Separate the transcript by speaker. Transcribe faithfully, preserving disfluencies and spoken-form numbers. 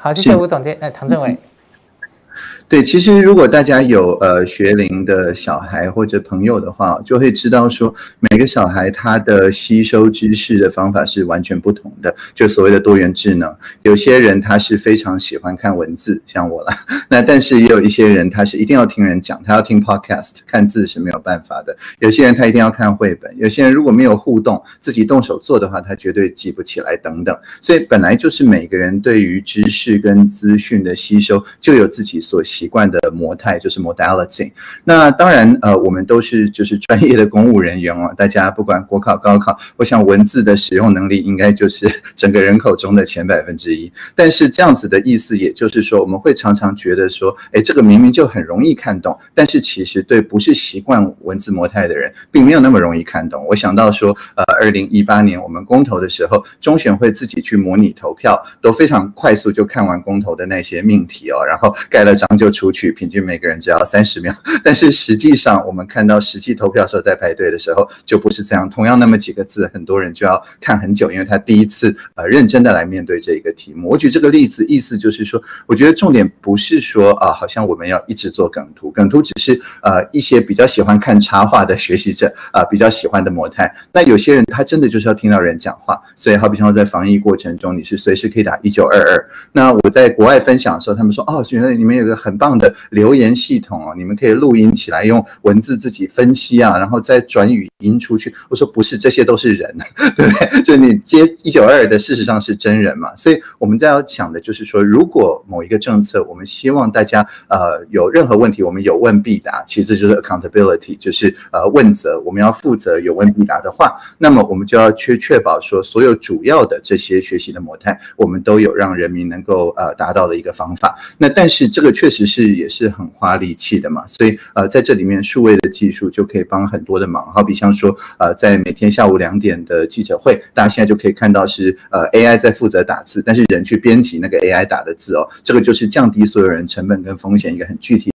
Speaker 1: 好，谢谢吴总监，哎，唐政委。
Speaker 2: 对，其实如果大家有呃学龄的小孩或者朋友的话，就会知道说每个小孩他的吸收知识的方法是完全不同的，就所谓的多元智能。有些人他是非常喜欢看文字，像我啦，那但是也有一些人他是一定要听人讲，他要听 podcast， 看字是没有办法的。有些人他一定要看绘本，有些人如果没有互动，自己动手做的话，他绝对记不起来等等。所以本来就是每个人对于知识跟资讯的吸收就有自己所习惯的模态，就是 modality。 那当然呃，我们都是就是专业的公务人员哦，大家不管国考高考，我想文字的使用能力应该就是整个人口中的前百分之一。但是这样子的意思也就是说，我们会常常觉得说，哎，这个明明就很容易看懂，但是其实对不是习惯文字模态的人并没有那么容易看懂。我想到说呃二零一八年我们公投的时候，中选会自己去模拟投票，都非常快速就看完公投的那些命题哦，然后盖了章就出去，平均每个人只要三十秒。但是实际上我们看到实际投票的时候，在排队的时候就不是这样，同样那么几个字，很多人就要看很久，因为他第一次呃认真的来面对这一个题目。我举这个例子意思就是说，我觉得重点不是说啊、呃，好像我们要一直做梗图，梗图只是呃一些比较喜欢看插画的学习者啊、呃、比较喜欢的模态。那有些人他真的就是要听到人讲话，所以好比说在防疫过程中，你是随时可以打一九二二。那我在国外分享的时候，他们说哦，原来你们有个很棒的留言系统哦，你们可以录音起来，用文字自己分析啊，然后再转语音出去。我说不是，这些都是人，对不对？就你接一九二二的，事实上是真人嘛。所以我们都要想的就是说，如果某一个政策，我们希望大家呃有任何问题，我们有问必答，其实就是 accountability， 就是呃问责，我们要负责有问必答的话，那么我们就要确确保说，所有主要的这些学习的模态，我们都有让人民能够呃达到的一个方法。那但是这个确实是也是很花力气的嘛，所以呃在这里面数位的技术就可以帮很多的忙。好比像说呃在每天下午两点的记者会，大家现在就可以看到是呃 A I 在负责打字，但是人去编辑那个 A I 打的字哦，这个就是降低所有人成本跟风险一个很具体